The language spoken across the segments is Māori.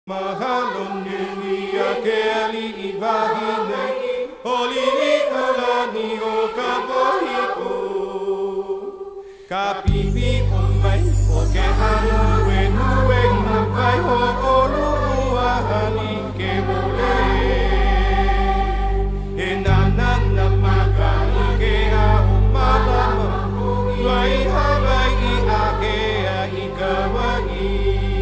Mahalon Yunia Kelly Ivahine Olini Kalani O Kapohiko Kapipi Umay Oke Hanu Wenue Napai Ho Olu Uahani Kemule Enanan Namaka Ike Ahumalama Lai Habai Akea Ikawai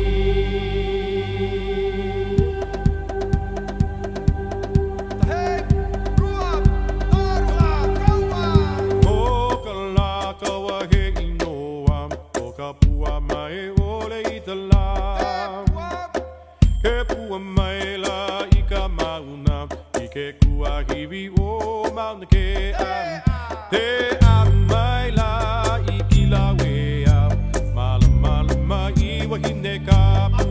Pua mai ole itala ke pua mai la ika mauna ike kua hivi o mauna ke am te am mai la ikila wea mala mai wahine ka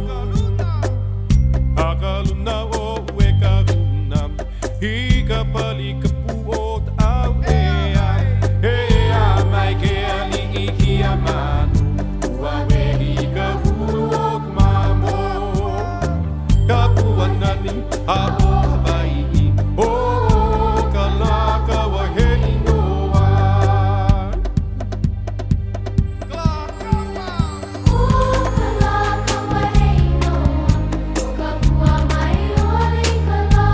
akaluna o weka huna ika pali ka pu o tau ea mai ke ali iki amanu Abo Hawaii, oh kalaka wahei noa. Oh kalaka wahei noa, kapua mai oi kala.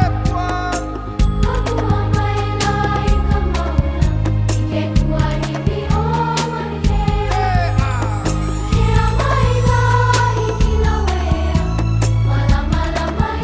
Kapua mai lai kamaula, ike kua hivi o manike. Kia mai lai kila wea, mala mai.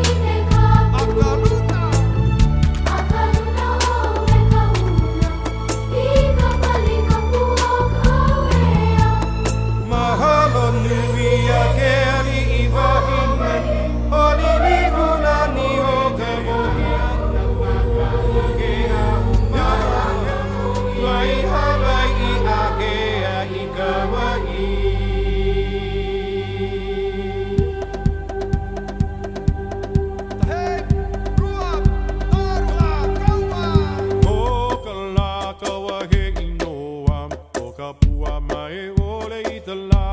Pua mai ole itala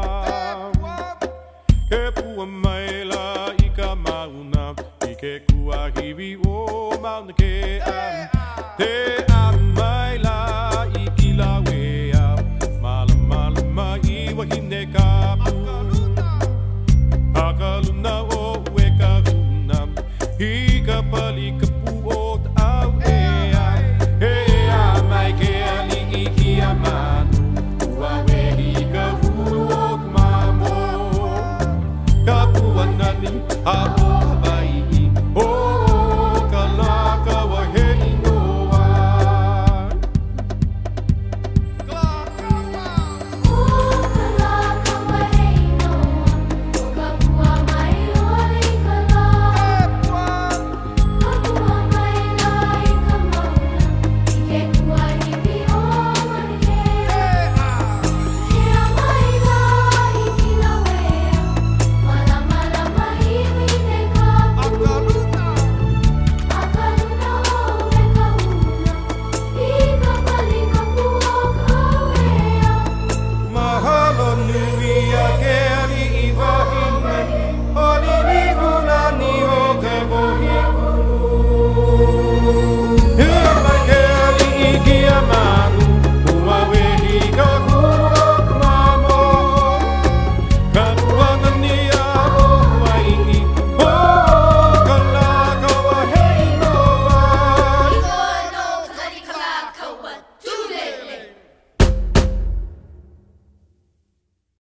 ke pua mai la ika mauna ike kua hivi o mauna ke am te am mai la ikila wea mala mai wahine ka akaluna o weka huna ika pali ka pu o tau ea mai ke ali iki amanu Kapua nani, abo